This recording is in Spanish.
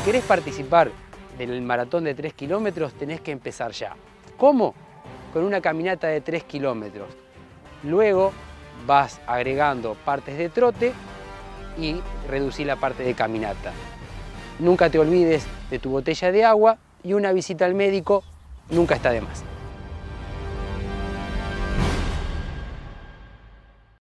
querés participar del maratón de 3 kilómetros, tenés que empezar ya. ¿Cómo? Con una caminata de 3 kilómetros. Luego vas agregando partes de trote y reducir la parte de caminata. Nunca te olvides de tu botella de agua y una visita al médico nunca está de más.